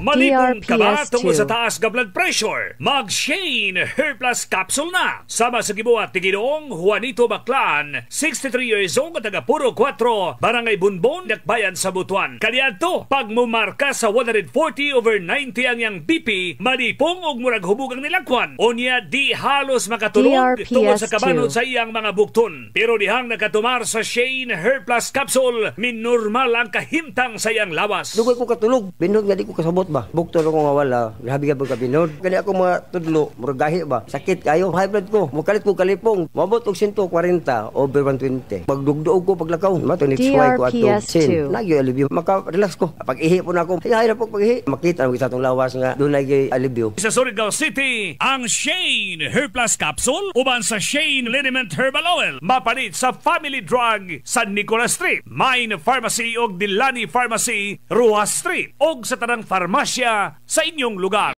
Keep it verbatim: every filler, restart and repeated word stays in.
Malipong ka ba D R P S tungkol two. sa taas ga blood pressure? Mag Shanne Herbal Capsule na. Sama sa gibuhat ni Ginoong Juanito Baclan, sixty-three years old at taga Puro four, Barangay Bunbon, Dakbayan sa Butuan. Kaniadto, pag mumarka sa one forty over ninety ang yang B P, malipong og murag hubugang nilagwan. Onya di halos makatulog D R P S tungkol sa kabanod two. sa iyang mga bukton. Pero dihang nakatumar sa Shanne Herbal Capsule, minnormal ang kahimtang sa iyang lawas. Dugay ko katulog, binod nga di ko kasabot ba. Buktor ako nga wala, grabe-gabi ka binod. Kani ako mga tudlo, murag gahi ba. Sakit kayo, high blood ko. Mukalit ko kalipong, mabot og one forty over one twenty. Pagdugdoog ko paglakaw, mato next why ko ato D R P S two. sin. Nagyo alibyo, maka-relax ko. Pag ihi po na ako, hay na po pag ihi. Makita ang isa tong lawas nga dunay gay alibyo. Sa Surigao City, ang Shanne Herbal Capsule uban sa Shanne Liniment Herbal Oil mapalit sa Family Drug San Nicolas Street, Mine Pharmacy og Dilani Pharmacy, Ruas Street og sa tanang farmasya sa inyong lugar.